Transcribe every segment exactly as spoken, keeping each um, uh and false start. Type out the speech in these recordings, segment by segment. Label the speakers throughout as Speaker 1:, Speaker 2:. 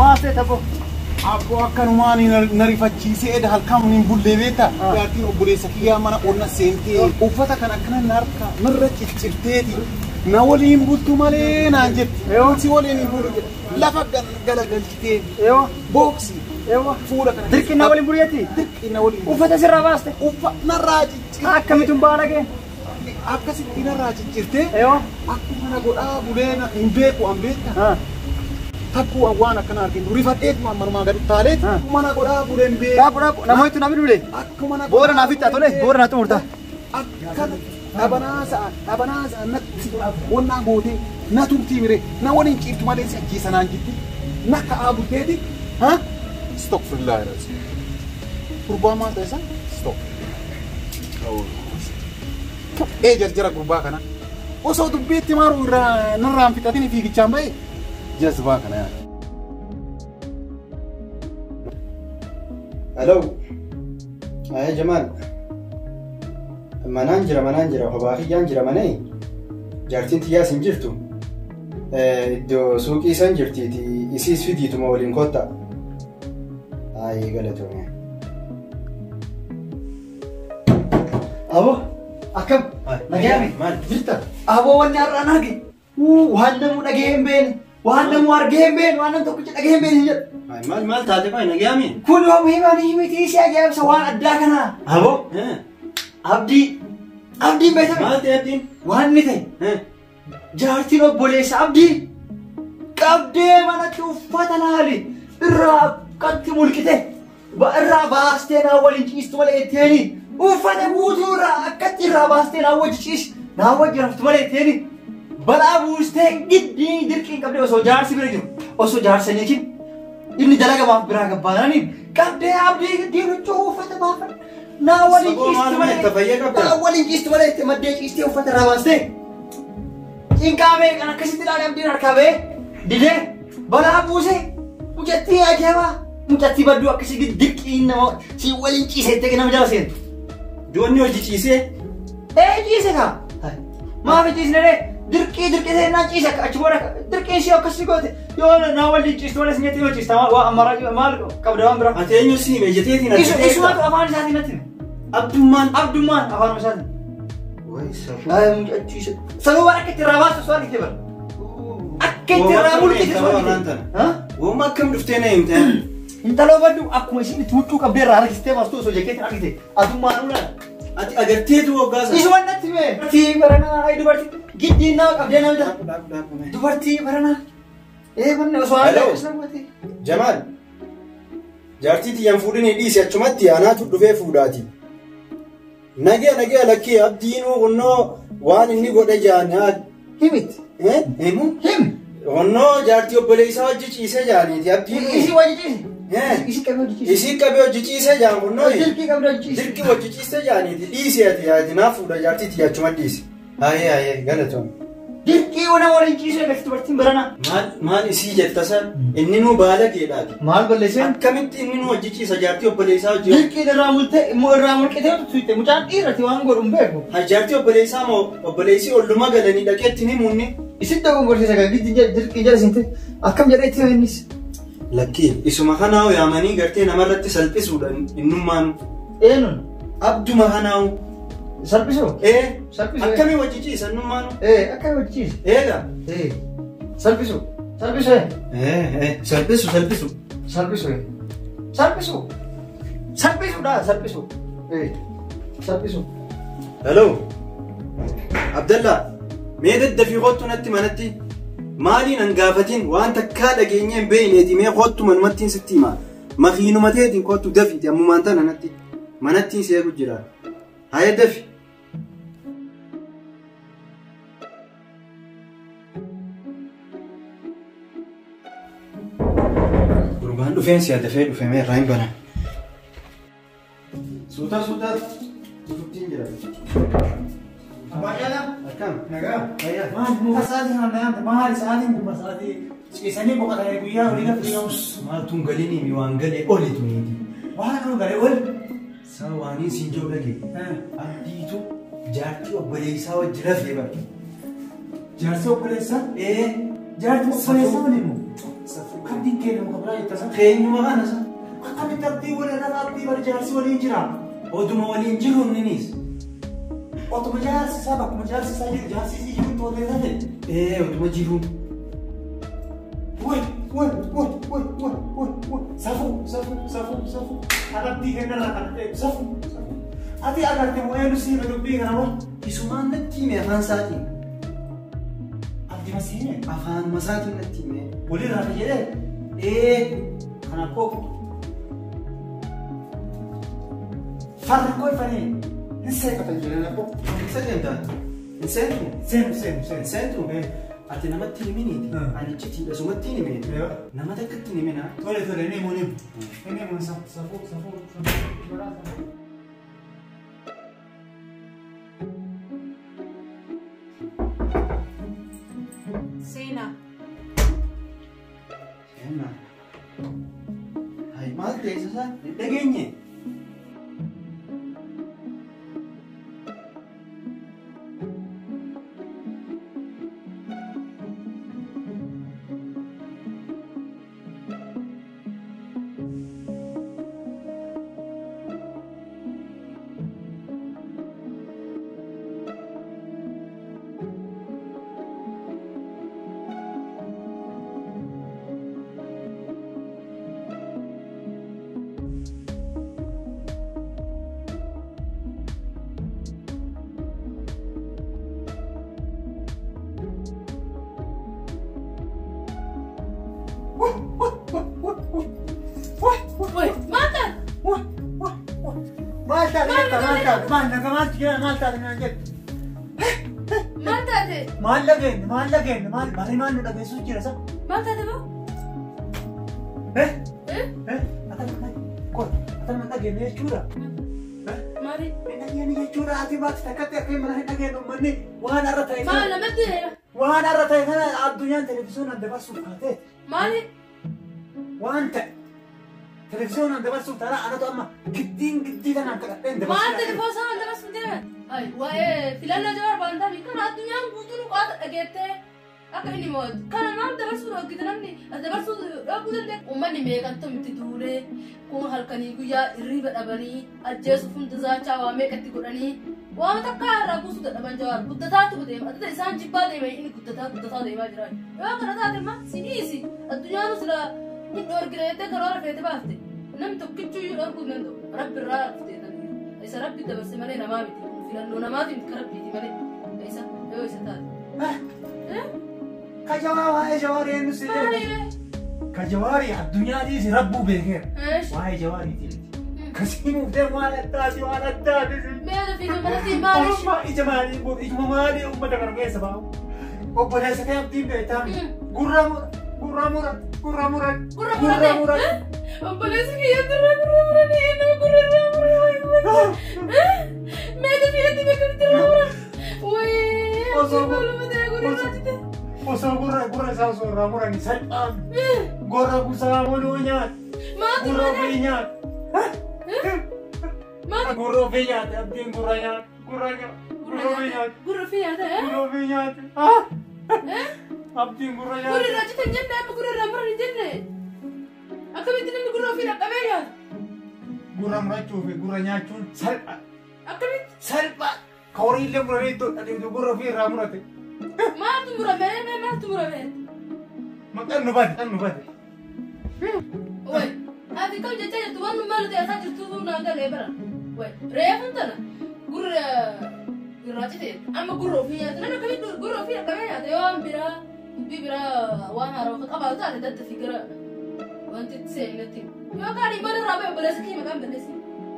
Speaker 1: Maaste tabo.
Speaker 2: Abbo akkanumani narifachiisee edda halkan nin bulle beeta yaati obboleessa kiyyaa mana onna seentee uffata kana kana narka narra ciccirteeti na waliin bultu malee naan jetti si waliin bulu lafa galagalchitee booksi fuula kana
Speaker 1: dirqi na waliin buliyati
Speaker 2: dirqi na waliin
Speaker 1: uffata sirraa baaste
Speaker 2: uffa narraa ciccirtee
Speaker 1: akkamitun baanagee
Speaker 2: akkasitti narraa ciccirtee akkuma na godhaa bulee hin beeku an beekta Aku awan akan argin rifat mana mana gadi tarik mana goda bulan be
Speaker 1: ka goda nama itu nabi dulu
Speaker 2: aku mana
Speaker 1: bora nabi tak tole bora natu murta
Speaker 2: akan abanasa abanasa nat wonna gode natu timire na woni ciptu male si aji sanan gitti naka abu tedi ha astaghfirullah razim kurba ma desa stop eh jarjara kurba kana oso du beti maru ra naram fitatini fi gichambai جذبة كنا.
Speaker 3: Hello. Ayah Jamal. Mana anjira mana anjira khabaari anjira mana ini? Jartin tiya sinjirtu. Eh do suki sanjirti ti isi sudi tu mawalin kota. Ay galatu ni.
Speaker 1: Abo akam nagami
Speaker 3: mal
Speaker 1: jirta abo wani arana gi uu wanda mu nagem ben wanda mu argem ben wanda to kuch nagem ben hijat
Speaker 3: ay mal mal taate ko nagami
Speaker 1: kun yom himani himiti si agam sawan adda kana abo
Speaker 3: eh
Speaker 1: abdi abdi beta
Speaker 3: mal taate
Speaker 1: wani tay
Speaker 3: eh
Speaker 1: jarti no bole abdi kabde mana tu fatana hali ra kanti mulkite ba ra baaste na walin istu wala eteni ufata butura akati ra baaste na wajis na wajraftu wala eteni bala buste giddi dirqin kabde oso jarsi bira jiru oso jarsani kin inni dalaga baaf bira gabanani kabde abdi giddi ruchu ufata baaf na walin istu wala
Speaker 3: tafayya kabda
Speaker 1: na walin istu wala ete madde istu ufata ra baaste inkabe kana kasiti dala abdi arkabe dide bala buse mujatti ajaba mujatti badu akasi dirqin na si walin chisete kana jasen
Speaker 3: duwanni hojii ciisee
Speaker 1: eh ciise ka maa fi ciisne de dirqii dirqii ta'e naan ciise achi booda dirqiin ishee akkasii goote yoo naa walli ciistu wala sinyatti yoo ciista waa ammaraa maal qabda waan bira
Speaker 3: ati eenyu si meejeteetiin
Speaker 1: isu isumaatu afaan isaatiin natti
Speaker 3: abdummaan
Speaker 1: abdummaan afaan isaatiin
Speaker 3: way safu
Speaker 1: ay mucachiise sababa akka itti irraa baastu soo argite bara akka itti irraa mulqite soo argite ha
Speaker 3: wooma akkam dhuftee na himte
Speaker 1: intalo baddu akkuma isin itti huccuu qabdee irraa argistee baastu osoo jakkeetiin argite adummaan ulaa
Speaker 3: ati agarteetu waggaasa
Speaker 1: isu wannatti mee dubartii baranaa ay dubartii giddiin nama qabdee namta dubartii baranaa eh wanne osoo
Speaker 3: Hello. Jamal jaartii tiyyan fuudhanii dhiisi achumatti anaatu dhufee fuudhaati nagee nagee lakkee abdiinuu kunnoo waan inni godhe jaanaa
Speaker 1: himit
Speaker 3: eh himu
Speaker 1: him
Speaker 3: kunnoo jaartii obboleessaa hojii ciisee jaaniiti abdiinuu
Speaker 1: isi wajji ciise
Speaker 3: eh
Speaker 1: isi qabee hojii ciise
Speaker 3: isi qabee hojii ciisee jaan kunnoo
Speaker 1: dirqii qabdee hojii ciise
Speaker 3: dirqii hojii ciisee jaaniiti dhiisi ati ati naa fuudha jaartii tiyya achuma dhiisi haye haye galatoon
Speaker 1: dirqii wana waliin ciisee galti dubartiin baranaa
Speaker 3: maal maal isii jettasa inni nuu baala geedhaati
Speaker 1: maal balleesseen
Speaker 3: akkamitti inni nuu hojii ciisa jaartii obboleessaa hojii
Speaker 1: dirqii irraa multe immoo irraa mulqitee tuutte mucaan dhiirati waan godhu hin beeku
Speaker 3: jaartii obboleessaa moo obboleessii olluma galanii dhaqeetti ni munni
Speaker 1: isin dogongorsiisa kan giddi dirqii jala sinte akkam jedhee itti innis
Speaker 3: lakkii isuma kanaawu yaamanii gartee namarratti salphisuudha innummaan
Speaker 1: eenyuun
Speaker 3: abduma kanaawu
Speaker 1: salphisuu
Speaker 3: ee
Speaker 1: salphisuu
Speaker 3: akkamii hojii ciisa innummaanu
Speaker 1: ee akka hojii ciise
Speaker 3: eega
Speaker 1: ee salphisuu salphisuu
Speaker 3: ee ee salphisu salphisu
Speaker 1: salphisuu salphisuu salphisuudha salphisuu ee salphisuu
Speaker 3: hello abdallaa mee daddafii kottu natti manatti maaliin an gaafatiin waan takkaa dhageenyee hin beeyneeti mee kottu manumattiin sitti himaa makiinumateetiin kottu dafiiti ammumaan tana natti manattiin seeku jira haye dafi gurbaan dhufeen si'a dafee dhufe mee irraa hin banan suutaa suutaa dhufuttiin jira
Speaker 1: Abajala,
Speaker 3: akkam
Speaker 1: nagaa,
Speaker 3: fayyaa
Speaker 1: maal muka saatiin hannaan maal saatiin kuma saatii ciisanii boqotanii guyyaa olii gafti yoos
Speaker 3: maaltuun galiinii mi waan galee oli tuniiti
Speaker 1: waan nu galee ol
Speaker 3: saa waaniin siin jiru dhage abdiitu jaartii obboleessaa wajji rafee bara
Speaker 1: jaarsi obboleessaa
Speaker 3: ee
Speaker 1: jaarti obboleessaa waliin moo
Speaker 3: safuu
Speaker 2: abdiin keenya muka biraa ittasa.
Speaker 3: Keenyuma kana sa.
Speaker 2: Akkamitti abdii walirraa abdii bari jaarsi waliin jira.
Speaker 3: Oduma waliin jiru ninis.
Speaker 2: Otuma jaarsi isaa bakkuma jaarsi isaa jiru jaarsi isii jiru toolee taate.
Speaker 3: Eh oduma jiru.
Speaker 2: Woi woi woi woi woi woi woi safu safu safu safu. Abdii keenya irraa kan ta'e safu safu. Ati agarte moo eenyu sii dubbii kana moo?
Speaker 3: Isumaan natti hime afaan isaatiin.
Speaker 2: Abdii masiine.
Speaker 3: Afaan masaatiin natti hime.
Speaker 2: Walirraa fi jedhee.
Speaker 3: Eh
Speaker 2: Kana koo. Farri koo ifanii. Hin seeqatan jedhanii koo.
Speaker 3: isa deemtaa. Hin seentu.
Speaker 2: Seenu seenu seenu.
Speaker 3: Hin seentu. Ati namatti himiniiti. Ani citiidha sumatti hin himee. Nama takkatti hin himina.
Speaker 2: Tole tole ni munim. Ni mun safu safu safu.
Speaker 4: Sena.
Speaker 3: Sena. Hai maal teessa isaa? Hin dhageenye.
Speaker 2: Mana kaman tiga mal tadi nanti.
Speaker 4: Mal tadi.
Speaker 2: Mal lagi, mal lagi, mal bari mal udah besok kira sah.
Speaker 4: Mal tadi bu?
Speaker 2: Eh?
Speaker 4: Eh?
Speaker 2: Eh? Atau mana? Kau, atau mana gini cura?
Speaker 4: Mari.
Speaker 2: Ini ini cura hati bat takat ya kayak mana ini gini mana? Wan arah tay.
Speaker 4: Mal nama tu ya.
Speaker 2: Wan arah tay mana? Adunya televisi nanti pas suka teh.
Speaker 4: Mari.
Speaker 2: Wan teh. Televisi nanti pas suka tara anak tu amma gidding gidding kan angkat nanti.
Speaker 4: Mal televisi nanti pas suka. Ay, wah eh, filan aja orang bandar ni kan adunya butuh lu kuat agete. Aku ini mau, kan mal dapat suruh kita nanti, dapat suruh aku nanti umman ni mereka tu mesti dulu, kau hal kani gua ribet abani, aja sufun tu zat cawa mereka tu kurani, wah mata kah aku sudah dapat jawab, kuda tu betul, ada insan jibat deh, ini kuda tu kuda tu deh macam ni, wah kerana tu mah sini sih, adunya tu sudah ini orang kira itu kalau orang fete pasti, nam tu kicau orang pun nanti, orang berat fete tadi, ऐसा रब भी तबसे मने नमा भी थी, फिर नमा भी करब भी थी मने, ऐसा, ये ऐसा था, eh?
Speaker 2: Kajawari jawari enu sih. Kajawari adunya di Rabbu beker. Wahai jawari ti. Kasimu deh mana tadi mana tadi sih.
Speaker 4: Mana film mana sih mana?
Speaker 2: Oh, ija mani, ija mani, umma dengar kaya sebab. Oh, boleh sekarang tim deh tam. Guramur, guramur, guramur, guramur.
Speaker 4: Oh, boleh sekarang guramur, guramur ni, no guramur. Mana film tim beker guramur. Wih, aku belum ada guramur tadi.
Speaker 2: Osa gura gura sa so ramura ni salpam. Gora gusa mulunya.
Speaker 4: Mati
Speaker 2: Gura
Speaker 4: mana?
Speaker 2: pinya.
Speaker 4: Mati.
Speaker 2: Gura pinya, abdin guranya, guranya. Gura pinya.
Speaker 4: Guru fiya tu, eh?
Speaker 2: Gura pinya. Ah.
Speaker 4: Eh?
Speaker 2: Abdin guranya.
Speaker 4: Guru raja tanjam dah, guru ramur ni jenne. Aku minta ni guru fiya kabe ya.
Speaker 2: Gura meracu, guranya cun salpa.
Speaker 4: Aku minta.
Speaker 2: Salpa. Kauri le gura itu, ada itu gura pinya ramura tu.
Speaker 4: Maa tu mura bere, me maa tu mura bere.
Speaker 2: Makan nubat, kan nubat.
Speaker 4: Woi, ati kau jajan tu wan number dia asal jutu pun naga lebar. Woi, raya pun tak na. Guru guru raja tu, amma guru fiya tu, nana kami guru fiya kabe ya. Dia orang bira, ubi bira wan haro. Apa tu ada dah fikir. Wan tu se ingat. Yo kali mana rabe boleh sih makan boleh sih.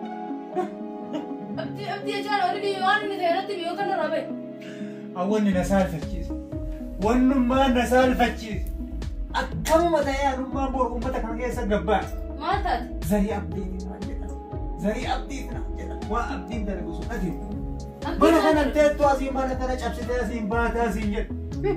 Speaker 4: Abdi abdi ajar orang ni wan ni saya nanti yo kan rabe.
Speaker 2: Awan ni nasal fakir. Wan numma nasal fakir. Akamu mata ya numma bor ummata kan kaya sagabba.
Speaker 4: Mata.
Speaker 2: Zari abdi ni aja. Zari abdi ni aja. Wa abdi dari busuk adi. Mana kan nanti tu asyik mana kan cap sih asyik bahasa asyik je.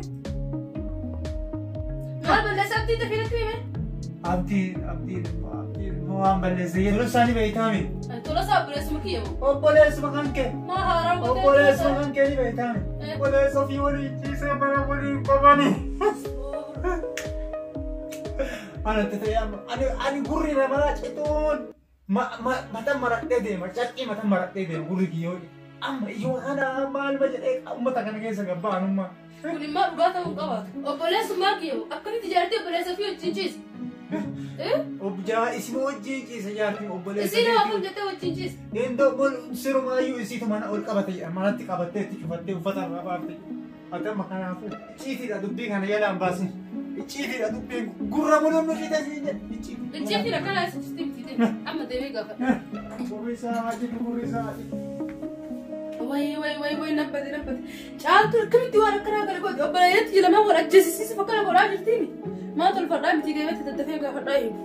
Speaker 4: Mal boleh sabti tu film tu ni.
Speaker 2: Abdi abdi abdi mau ambil sih. Terus sani beritahu.
Speaker 4: Tulah sah boleh semua kiyo.
Speaker 2: Oh boleh semakan ke?
Speaker 4: Maa harap
Speaker 2: Oh boleh semakan ke ni beritahu. Boleh Sofi boleh cici mana boleh papa ni.
Speaker 1: Ana tetayam, ani ani gurri na mana ceton. Ma ma mata maratte de, ma cakki mata maratte de gurri kiyo. Amma iyo ana mal bajade amma takana kesa gabba anumma.
Speaker 4: Kuni ma ugata uqabat. Obboleessu maagiyo akkamitti ijaartee obboleessa fi wajjin ciisa? Eh?
Speaker 1: Objaa isin wajjin ciisa jaarti obboleessa.
Speaker 4: Isin akkam jettee wajjin ciisa?
Speaker 1: Endo bol sirumaayyu isiitu mana ol qabatee manatti qabattee itti cufattee uffata irraa baafte. Akkama kanaafu iciitiidha dubbii kana yaadaan baasin. Iciitiidha dubbiin gurra munuun nu ciita siin jedhe.
Speaker 4: Iciitiidha kana asitti ibsite amma deemee gaafadha.
Speaker 1: Gurrisaa jiru gurrisaa.
Speaker 4: Wai wai wai wai nabbate nabbate. Caaltu akkamitti waan akkanaa kana godhe obboleetti lama wal ajjeesisiisa fakkana godhaa jirtiimi. Maa tolfadhaa miti geematti daddafee gaafadhaa eegu.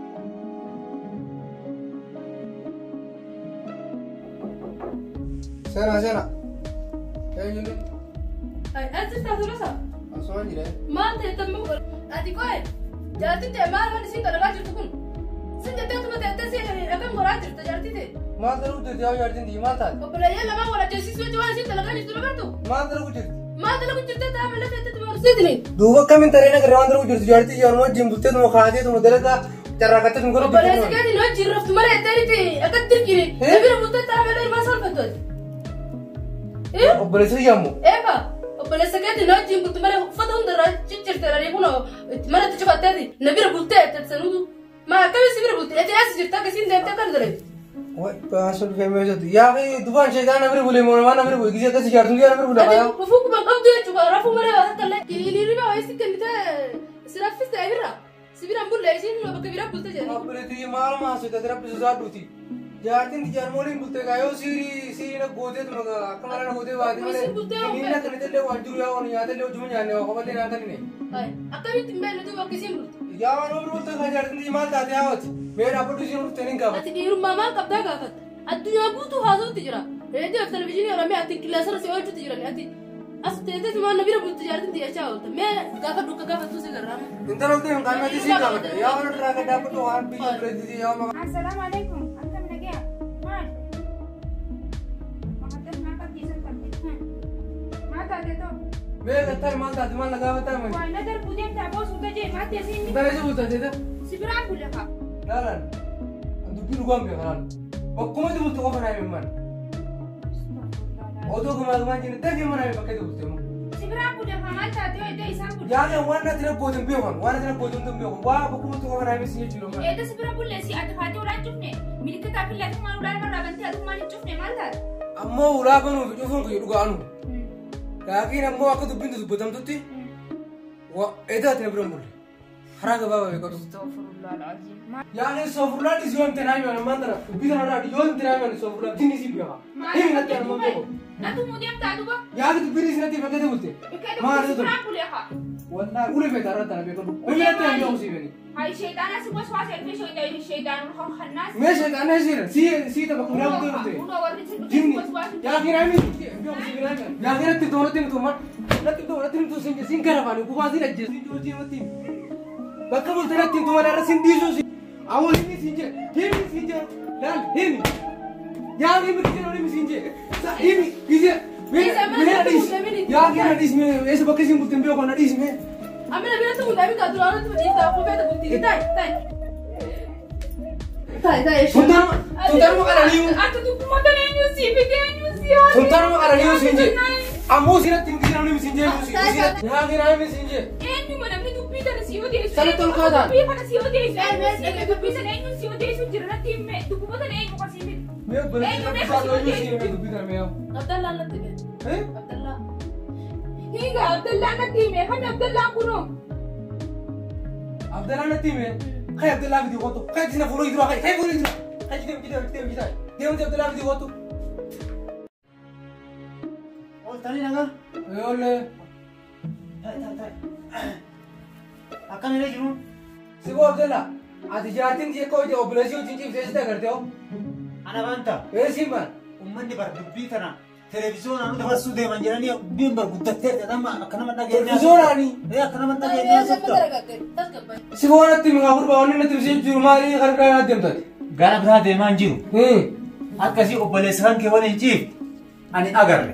Speaker 3: Sena sena. Eenyuun?
Speaker 4: Ai ati taasisa.
Speaker 3: Asuma jira.
Speaker 4: Maal ta'e tamma godhe? Ati qo'e. Jaartii ta'e maal waan isin dalagaa jirtu kun? Sin jettee tuma teettee seenanii akkam godhaa jirta jaartii ta'e?
Speaker 3: Maal daruu jirti yaa jaartiin di maal taate?
Speaker 4: Obboleeyyan lamaan wal ajjeesisuu jechuun waan isin dalagaa jirtu lagartu?
Speaker 3: Maal daruu jirti?
Speaker 4: Maal dalagu jirtee ta'a malee teettee tuma horsiitini?
Speaker 3: Duuba akkamiin tareen agarree waan daruu jirti jaartii yaanuma wajjin bultee tuma kaatee tuma dalagaa carraaqattee tuma godhu
Speaker 4: obboleessi keetiin hojii raftu malee etteeriti akkatti hirkini. Nabira bultee ta'a malee ilmaa salphattu ati.
Speaker 3: Obboleessi yammu.
Speaker 4: Eega obboleessa keetiin hojii bultu malee uffata hundarraa ciccirteeranii kun mana itti cufatteeti nabira bultee etteeti sanuutu. Maa akkamiin sibira bultee ati as jirta akkasiin deemtee kan dalagu.
Speaker 3: Basul feme jatu. Ya ke duban shaytan nabri bule mo mana nabri bule gisi kasi jartu ya nabri bule kaya.
Speaker 4: Fufu ku bang abdu ya cuba rafu mare wa talle. Ini riba wa isi kan kita sirafis ta ibra. Sibira bulle isin lo bakka bira bulte jani.
Speaker 3: Abule ti mal ma so tadra bisu zadu ti. Jartin ti jar molin bulte kayo siri siri na gode tu maga kamara na gode wa ti male. Ini na kan telle wajuru ya on ya telle jumu nyane wa kabale na kan ni.
Speaker 4: Hai, akami timbe lo tu bakki sim bulte.
Speaker 3: Ya wa nabri bulte ka jartin ti mal ta te awat. Mere apu tu sinu tenin ka.
Speaker 4: Ati di rumah maa kabda gafat. Addunyaa guutuu haasoo tijira. Reediyoo fi televizyiinii Oromiyaa ati kilaasara si oolchuutu jiran ati as teessee simaa nabira bultu jaartin tiyachaa oolta. Mee gaafa dukka gaafa tuusi garraama.
Speaker 3: Intala ulte hin qaamati si gaafata. Yaa wana dura ka dabbatu waan biyya bireetti yaa maga.
Speaker 5: Assalamu alaikum. Akkam nagaya? Maal? Mahaddar maa qabdiisan qabdi. Maa taate too?
Speaker 3: Mee gattar maal taate maal nagaafata mani.
Speaker 5: Waa nadar budeem taaboo suuta jee maa teessee inni?
Speaker 3: Intala si bulta teeta.
Speaker 5: Sibiraan bulle haa.
Speaker 3: Laalaan. Dubbii dhugaan beeka laala. Bakkuma itti bultu qofa naa himan. Oduu gumaa gumaa jenne deebii mana bakka itti bultu.
Speaker 5: Sibiraan bulle haa maal taate yoo iddoo isaan bulle?
Speaker 3: Yaada waan na tira boodan beekan waan na tira boodan tun beekan waa bakkuma itti qofa naa himan si jechuudha.
Speaker 5: Eedda sibira bulle si ati faatee ulaan cufne milikitaa fi laatumaan ulaan irraa bantee atumaan hin cufne maal taate?
Speaker 3: Ammoo ulaa banuu fi cufuun kun dhugaanu. Laakiin ammoo akka dubbiin dubbatamtutti eedaa ati na bira mulle. Haraa gabaabaa beekatu. Yani sofrula di zion tenai mana mandara. Bisa nara di zion tenai mana sofrula dini si biar. Ini nanti ada mampu.
Speaker 5: Nanti kemudian tak ada apa?
Speaker 3: Ya itu biri nanti pakai tu betul.
Speaker 5: Mana itu? Sibiraan bulle haa.
Speaker 3: Wala ule betara tanah betul. Ule nanti yang jauh sih beni.
Speaker 5: Hai syaitan semua suara selfie syaitan syaitan orang khanas.
Speaker 3: Me syaitan sih. Si si tak pakai ulang tu betul.
Speaker 5: Udah warna
Speaker 3: Jini.
Speaker 5: semua suara.
Speaker 3: Ya kira ini. Jauh sih kira ini. Ya kira tu dua tim tu mat. Nanti dua tim tu singkir singkir apa ni? Kupas ini aja. Jauh jauh tim. Bakal tu nanti tim tu mana ada sendiri sih. Awal ini sinje, ini sinje, dan ini, yang ini begini orang ini sinje, ini bisa, mana hadis, yang ini hadis me, esok pakai simpul tempel kau hadis me.
Speaker 4: Ambil ambil tu mungkin kau tu orang tu cerita aku kata bukti ni, tay, tay, tay, tay.
Speaker 3: Sultan, sultan mau kerana liu,
Speaker 5: Aku tu cuma tanya nyusi, fikir nyusi.
Speaker 3: sultan mau kerana liu sinje, amu sih nanti begini orang ini sinje, yang ini orang ini sinje.
Speaker 5: Eh, ni mana ni tu pita ni siapa dia?
Speaker 3: Sana tol kau dah.
Speaker 5: Pita ni siapa dia? Eh, tu pita ni nyusi siapa dia? Sudah nanti me, tu cuma tanya nyusi kau sini.
Speaker 3: Me boleh kita bisa lalu sih me tu biar me.
Speaker 4: Abdallah nanti me.
Speaker 3: Eh?
Speaker 4: Abdallah.
Speaker 5: Hingga Abdullah nanti me, kan Abdullah kuno.
Speaker 3: Abdallah nanti me, kayak Abdallah video foto, kayak di sana follow itu kayak kayak follow itu, kayak kita kita kita kita, dia macam Abdallah video foto.
Speaker 1: Oh tadi nangga.
Speaker 3: Eh oleh.
Speaker 1: Tai tai tai. Akan ini cuma.
Speaker 3: Siapa Abdallah? Adi jahatin dia kau dia operasi cincin saya sudah kerja.
Speaker 1: Anak banta.
Speaker 3: Eh simpan.
Speaker 1: Umman di bar dubbi tanah. Televizyon anu dapat sudah manjalan dia biar bergutat ter dan mak karena mana dia.
Speaker 3: Televizyon ani.
Speaker 1: Ya karena mana
Speaker 4: Tay,
Speaker 1: dia
Speaker 4: saya
Speaker 1: sabtu.
Speaker 4: betul agak tas kapan?
Speaker 3: Siapa nanti mengabur bawa ni nanti mesti juru mari kan kan ada tadi.
Speaker 1: Gara berada manjiru.
Speaker 3: Hmm.
Speaker 1: Akkasii obboleessaan kee waliin ciif ani agarre.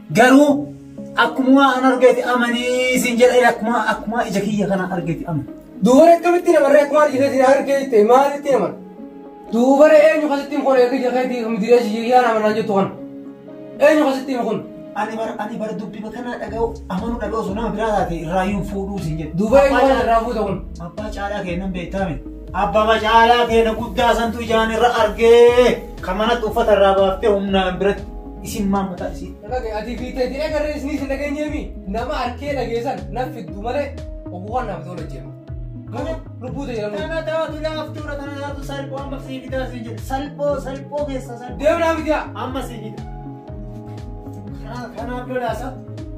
Speaker 1: Garuu akkuma an argeeti amanii siin jedha akkuma akkuma ija kiyya kana argeeti amani.
Speaker 6: دوباره كمتي نمر ريك مال جهتي نهار كيتي مال تيمن دوباره ايه نو خستي مخون يك جهتي مديرش يانا من نجي تون ايه نو خستي مخون
Speaker 1: Ani bar ani bar dubbi bakana dhaga'u amanu dhaga'u sunama biraati raayuun fuudhuu sin jedhu.
Speaker 6: دوباره ما رافو تون
Speaker 1: Abbaa caalaa keenan beektame. Abbaa caalaa keena guddaa santu ijaan irra argee kamanatti uffata irraa baaftee humnaan biratti isin maal mataa isin.
Speaker 6: Dhagee ati fiitee diree garee isni sin dhageenyeemi nama arkee dhageessan nafiddu malee obuwaan naaf tola jeema. Lubbuuta jedhamu.
Speaker 1: Kana taatu laaftuudha kana taatu salphoo amma sii fidaa sin jedhu salphoo salphoo keessa salphoo.
Speaker 6: Deemnaa mitiyaa.
Speaker 1: Amma sii fida. Kana kanaaf lolaasa.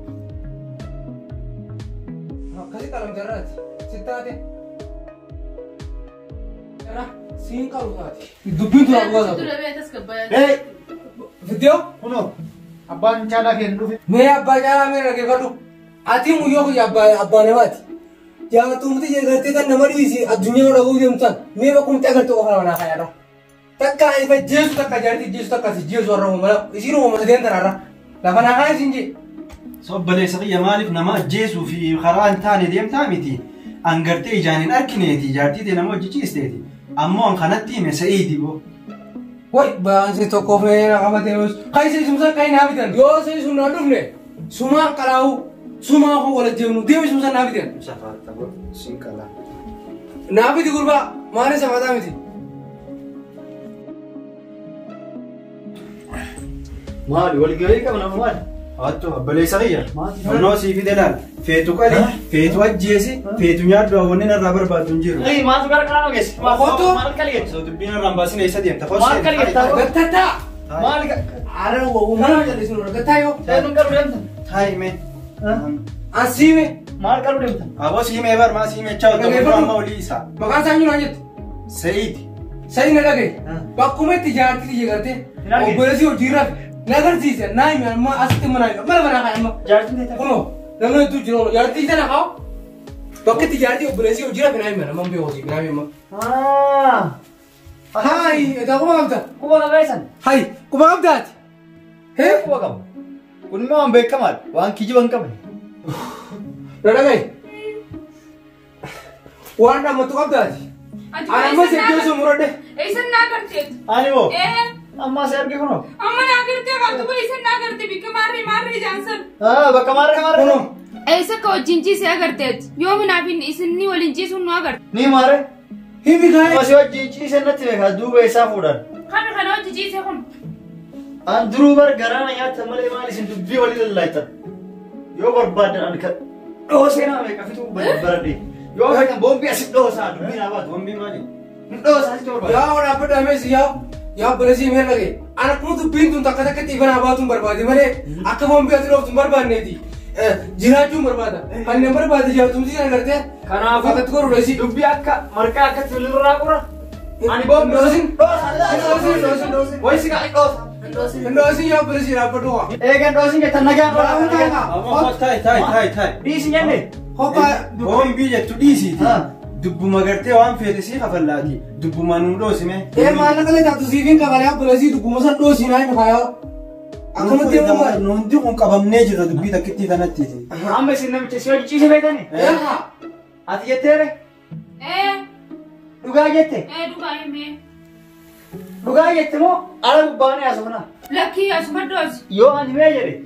Speaker 6: Akkasii qalamte irraati. Sittaate. Irra siin qabu taate. Dubbiin tura bu'aa taatu.
Speaker 4: Dura beekas kabbayaa.
Speaker 1: Hey
Speaker 6: Fiddoo.
Speaker 1: kunoo abbaan caalaa keenya dhufe.
Speaker 6: Mee abbaa caalaa mee dhaggeeffadhu. Ati muyyoo kuyya abbaa abbaa namaati. Jaallatumti jeegartee tan nama dhiisi addunyaa dhaguu deemtan mee bakkumti agartee qofa manaa fayyada. Takka ifa jeesu takka jaarti jeesu takka si jeesu warra uumama isiin uumama sadeen tanarra lafa naa kaan isin jee.
Speaker 3: Sobboleessa kiyya maaliif nama ajjeesuu fi karaa hin taane deemtaa miti. Angartee ijaan hin arkineeti jaartii ta'e nama hojjechiisteeti. Ammoo an kanatti hime sa'iidi boo.
Speaker 6: Wai baansi tokkoof mee na qabatee yoos kaayisee sumsa kaayii naa bitan yoo sa'ii sun naa dhufne sumaan qalaa'u sumaa koo wala deemnu deemi sumsa naa bitan.
Speaker 3: Safaarta boo siin qalaa.
Speaker 6: Naa biti gurbaa maali safataa miti.
Speaker 1: Maali walgahii qabna maali?
Speaker 3: Hattu obboleessa kiyya. Onnoo sii fide laal. Feetu qali, feetu ajjeesi, feetu nyaaddu hawwanni narraa barbaadu hin jiru.
Speaker 1: Hey maatu gara kanaa ogeessi.
Speaker 6: Kottu.
Speaker 1: Maal kaliyeessa?
Speaker 3: So dubbiin irraan baasine eessa deemta?
Speaker 1: Maal kaliyeessa?
Speaker 6: Gattataa.
Speaker 1: Maal
Speaker 6: Ara uumama jallisu nurra gattaa yoo.
Speaker 1: Seenuun qabu deemta.
Speaker 3: Taa'ime.
Speaker 6: Asiime.
Speaker 1: Maal qabu deemta?
Speaker 3: Aboo siimee bar maa siimee chaa otoo amma olii isaa.
Speaker 6: Maqaan isaa eenyu naan jettu.
Speaker 3: Sa'iidi.
Speaker 6: Sa'i na dhagaye. Bakkuma itti jaartii xiyye gartee.
Speaker 1: Dhagaye.
Speaker 6: Obboleessi hojii rafe. Nagarsiise naa himi amma asitti mana himi mala mana haa amma.
Speaker 1: Jaartiin ta'e.
Speaker 6: Kunoo namni hedduu jira oolu jaartii tana haa. Bakka itti jaartii obboleessi hojii rafe naa himi amma mbee hojii naa himi amma.
Speaker 1: Ah.
Speaker 6: Hai egaa kuma qabda.
Speaker 1: Kuba qabeessan.
Speaker 6: Hai kuma qabdaati.
Speaker 1: Hee kuba qabu. Kun immoo waan beekamaadha. Waan kijiba hin qabne.
Speaker 6: Na dhagaye. Waan dhammatu qabdaati. Ani amma seekkee muradhe.
Speaker 5: Eessan naa garteetu.
Speaker 1: Ani moo?
Speaker 5: Ee.
Speaker 1: Amma si arge kunoo.
Speaker 5: Amma naa gartee qabdu boo eessan naa garte bikka maarree maarree jaansan.
Speaker 1: Ah bakka maarree maarree.
Speaker 6: Kunoo.
Speaker 5: Eessa ka wajjin ciisee agarteetu. Yoo minaaf isin ni waliin ciisuun nu agarte.
Speaker 1: Ni maaree.
Speaker 6: Himi kaa'e.
Speaker 1: Amma si wajjin ciise natti beekaa duuba isaa fuudhan.
Speaker 5: Kana kana hojii ciisee kun.
Speaker 1: An duruu bar garaana nyaata malee maal isin dubbii walii lallaaytan. Yoo barbaadan an kan dhoosee naa meeqa fituu baradhe. Yoo fayyan boombii asit dhoosaa dubbii naa baatu.
Speaker 3: Boombii maali?
Speaker 1: Hin dhoosaa asitti barbaada.
Speaker 6: Yaa waan dhaabbatame si yaa yaa obboleessi mee dhagaye. Ana kuma dubbiin tun takka takkatti ifanaa baatuun barbaade malee akka boombii ati dhooftu hin barbaanneeti. Jiraachuun barbaada. Kanneen barbaade jaallatumsi kana gartee.
Speaker 1: Kanaafuu
Speaker 6: Akkatti godhudha isii.
Speaker 1: dubbii akka marqaa akkatti walirraa qura. Ani boombii
Speaker 6: Ndoosin.
Speaker 1: dhoosaa.
Speaker 6: Ndoosin ndoosin ndoosin.
Speaker 1: Wayisi kaa dhoosaa.
Speaker 6: Ndoosin yaa obboleessi dhaabbatu haa.
Speaker 1: Eegan dhoosin jettan nagaan
Speaker 6: Walaabuu
Speaker 1: nagaan.
Speaker 6: taa'aa.
Speaker 3: Ammoo taa'i taa'i taa'i taa'i.
Speaker 1: Dhiisi jenne.
Speaker 6: Hoppaa.
Speaker 3: Boombii jettu dhiisiiti.
Speaker 1: Ah.
Speaker 3: Dubbuma gartee waan feete sii kafallaati. Dubbuma nuu dhoosime.
Speaker 6: Ee maallaqa lee taatu siifiin qabalee obboleessi dubbuma san dhoosinaa hin faayaa. Akkamatti deemu maali?
Speaker 3: Nuti kun qabamnee jirra dubbii takkittii kanatti.
Speaker 1: Amma isin namicha si hojii ciise beekani.
Speaker 6: Yaa.
Speaker 1: Ati jetteere
Speaker 5: Ee.
Speaker 1: dhugaa jette.
Speaker 5: Ee dhugaa himee.
Speaker 1: Dhugaa jette moo ala gubbaanii haasofna.
Speaker 5: Lakkii asuma doosi.
Speaker 1: Yoo ani mee jedhe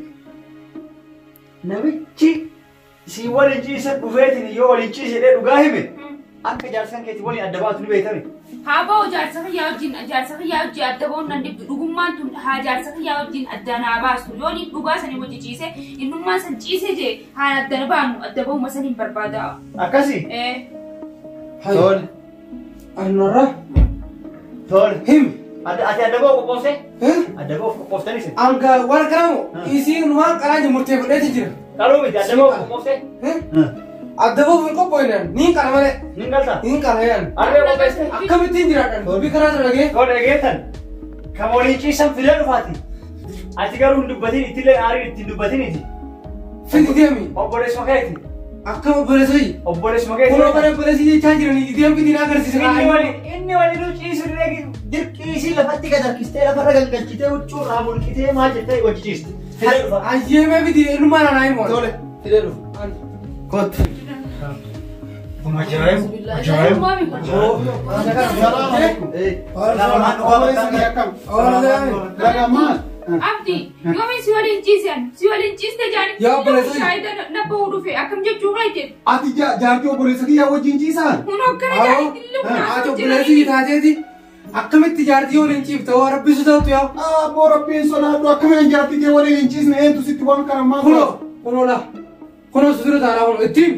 Speaker 1: namichi si waliin ciise dhufeetiin yoo waliin ciise jedhee dhugaa hime akka jaarsan keetii waliin adda baatu ni beekame.
Speaker 5: Haa ba'u jaarsa kiyyaa wajjin jaarsa kiyyaa wajjin adda ba'uun nan dhibdu dhugummaan tun haa jaarsa kiyyaa wajjin adda naa baastu yoo ni dhugaa sanii wajji ciise innummaan san ciise jee haan adda na baanu adda ba'uma saniin barbaada.
Speaker 1: Akkasi.
Speaker 5: Ee.
Speaker 1: Tole.
Speaker 6: Anarra.
Speaker 1: Tole.
Speaker 6: Himi.
Speaker 1: Adda ati adda ba'u qoqqoofte.
Speaker 6: Eh?
Speaker 1: Adda ba'u qoqqooftanis.
Speaker 6: Anga waan karamu isiin waan karaa jimurtee fudheeti jira.
Speaker 1: Qaluu miti adda ba'u qoqqoofte.
Speaker 6: Eh? Adda ba'uuf hin qophoofne niin kana malee.
Speaker 1: Nin galta.
Speaker 6: Niin kana yaan.
Speaker 1: Adda qopheesse.
Speaker 6: Akkamittiin jiraadhan dubbii karaa sana dhagee.
Speaker 1: Tole eegeetan. Kan waliin ciisan filee dhufaati. Ati garuu hin dubbatin ittillee aarii ittiin dubbatiniiti.
Speaker 6: Findi deemi.
Speaker 1: Obboleessuma keeti.
Speaker 6: Akkam obboleessi.
Speaker 1: Obboleessuma keeti.
Speaker 6: Kunoo bara obboleessi jechaa jiranii ideem fitiin agarsiisa.
Speaker 1: Inni wali inni wali nu ciisu diree dirqiisii lafatti gad harkistee lafarra galgalchitee huccuu irraa mulqitee maal jettee hojii ciiste. Filee dhufa.
Speaker 6: Ayyeemee fiti ilmaan anaa hin moole.
Speaker 1: Tole.
Speaker 6: Filee dhufu.
Speaker 3: Kootu.
Speaker 1: Kun ajaa'ib.
Speaker 4: Ajaa'ib. Maami kun.
Speaker 2: Assalamu alaikum.
Speaker 1: Eh.
Speaker 2: Salaman obboleessa kiyya akkam? Daga maal?
Speaker 5: Abdi, yoomiin si waliin ciisan, si waliin ciiste jaani.
Speaker 6: Yaa obboleessa.
Speaker 5: Shaayida na bahuu dhufe akkam jechuu baay'ee.
Speaker 2: Ati jaartii obboleessa kiyya wajjin ciisaan?
Speaker 5: Kun hoggana jaani dillee kun
Speaker 6: Ati obboleessi taateeti. Akkamitti jaartii waliin ciifte waa rabbisu ta'utu yaa.
Speaker 2: Aboo rabbiin sodaadhu akkamiin jaartii kee waliin hin ciisne eentu sitti waan kana maal
Speaker 6: Kunoo, kunoo laa. Kunoo sutura taanaa kun ittiin.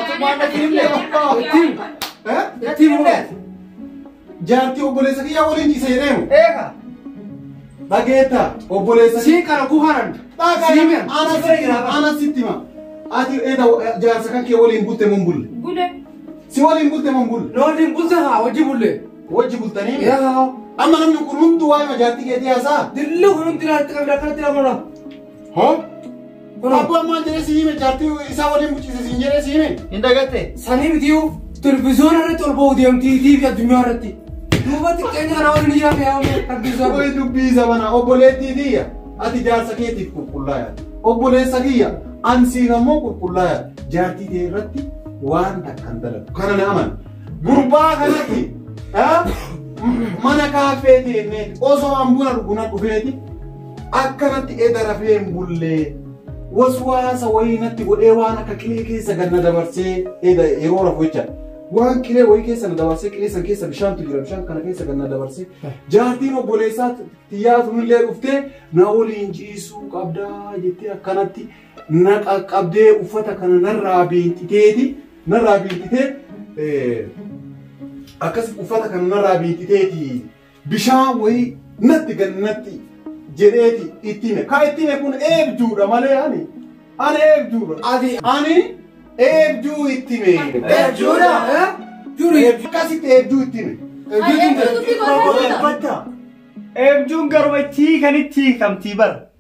Speaker 6: Ittiin. Ittiin kunoo.
Speaker 2: Jaartii obboleessa kiyya waliin ciise jedheemu.
Speaker 1: Eega.
Speaker 2: Dhageetta obboleessa
Speaker 6: Sii kana kuharan.
Speaker 2: Dhagaa ana sitti hima. Ati eeda jaarsa kan kee waliin bulte mun bulle.
Speaker 5: Bule.
Speaker 2: Si waliin bulte mun bulle.
Speaker 6: Looliin bulta haa wajji bulle.
Speaker 2: Wajji bultanii.
Speaker 6: Yaa.
Speaker 2: Amma namni kun hunduu waa'ee jaartii keetii haasaa.
Speaker 6: Dillee kun hundi laatti qabda kanatti lamuudha.
Speaker 2: Hoo?
Speaker 6: Kunoo.
Speaker 2: Abbaan maal jedhee si hime jaartii isaa waliin bulchiise siin jedhee si hime.
Speaker 1: Hin dagatte.
Speaker 6: Sanii mitiyu televizyoona irratti ol ba'u deemtii tiivi addunyaa irratti. Duuba xiqqeenya kana waliin ijaafe yaa'uun rabbisaa.
Speaker 2: Koy dubbii zabana obboleettii tiyya ati jaarsa keetiif qulqullaa'aa. Obboleessa kiyya ansiin ammoo qulqullaa'aa. Jaartii tee irratti waan takkan dalagu. Kana na amana. Gurbaa kanatti mana kaafee teenneeti osoo hambuna dhuguna dhufeeti akkanatti eda rafee hin bullee waswaasa wayinatti godhee waan akka qilee keessa ganna dabarsee eda yeroo rafu jecha. Waan qilee wayii keessa na dabarsee qilee san keessa bishaantu jira bishaan kana keessa ganna dabarsee jaartiin obboleessaa xiyyaatu illee dhuftee na waliin ciisuu qabdaa jettee akkanatti na qaqqabdee uffata kana narraa biintiteeti narraa biintitee akkas uffata kana narraa biintiteeti bishaan wayii natti gannatti jedheeti ittime kaa ittime kun eebjuudha malee ani ani eebjuudha ati ani eebjuu ittime
Speaker 1: Eebjuudha.
Speaker 6: Juri.
Speaker 2: akkasitti eebjuu ittime
Speaker 4: Eebjuu dubbii gosa.
Speaker 1: Eebbata. Eebjuun garuma itti kan itti hiikamtii bara.